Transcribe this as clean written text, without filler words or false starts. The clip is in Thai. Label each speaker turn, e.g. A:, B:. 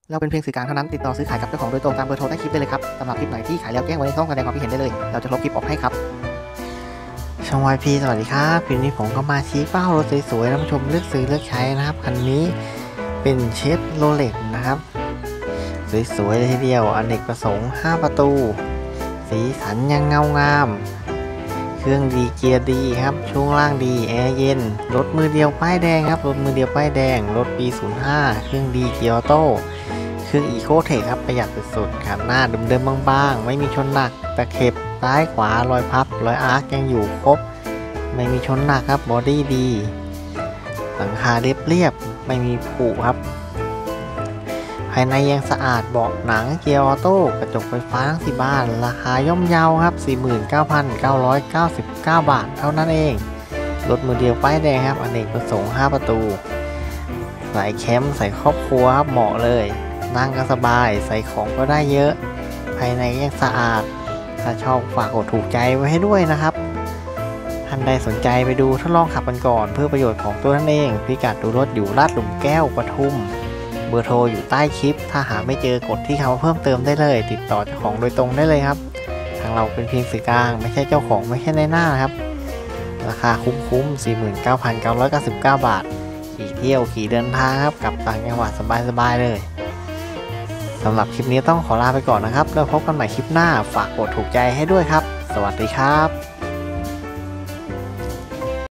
A: เราเป็นเพียงสื่อกลางเท่านั้นติดต่อซื้อขายกับเจ้าของโดยตรงตามเบอร์โทรใต้คลิปได้เลยครับสำหรับคลิปไหนที่ขายแล้วแจ้งไว้ในช่องแสดงความคิดเห็นได้เลยเราจะลบคลิปออกให้ครับช่อง YP สวัสดีครับคลิปนี้ผมก็มาชี้เป้ารถสวยๆท่านผู้ชมเลือกซื้อเลือกใช้นะครับคันนี้เป็นเชฟโรเลตนะครับสวยๆเลยทีเดียวอเนกประสงค์5ประตูสีสันยังเงางามเครื่องดีเกียร์ดีครับช่วงล่างดีแอร์เย็นรถมือเดียวป้ายแดงครับรถมือเดียวป้ายแดงรถปี05เครื่องดีเกียร์ออโต้เครื่องอีโคเทคครับประหยัดสุดๆครับหน้าเดิมๆบางๆไม่มีชนหนักตะเข็บซ้ายขวารอยพับรอยอาร์คยังอยู่ครบไม่มีชนหนักครับบอดี้ดีหลังคาเรียบๆไม่มีผุครับภายในยังสะอาดเบาะหนังเกียร์ออโต้กระจกไฟฟ้าทั้ง4บานราคาย่อมเยาครับ 49,999 บาทเท่านั้นเองรถมือเดียวป้ายแดงครับอเนกประสงค์5ประตูใส่แคมป์ใส่ครอบครัวครับเหมาะเลยนั่งก็สบายใส่ของก็ได้เยอะภายในยังสะอาดถ้าชอบฝากกดถูกใจไว้ให้ด้วยนะครับท่านใดสนใจไปดูทดลองขับกันก่อนเพื่อประโยชน์ของตัวท่านเองพิกัดดูรถอยู่ลาดหลุมแก้วปทุมเบอร์โทรอยู่ใต้คลิปถ้าหาไม่เจอกดที่คำว่าเพิ่มเติมได้เลยติดต่อเจ้าของโดยตรงได้เลยครับทางเราเป็นเพียงสื่อกลางไม่ใช่เจ้าของไม่ใช่ในหน้าครับราคาคุ้มๆ 49,999 บาทขี่เที่ยวขี่เดินทางครับกลับต่างจังหวัดสบายๆเลยสำหรับคลิปนี้ต้องขอลาไปก่อนนะครับแล้วพบกันใหม่คลิปหน้าฝากกดถูกใจให้ด้วยครับสวัสดีครับ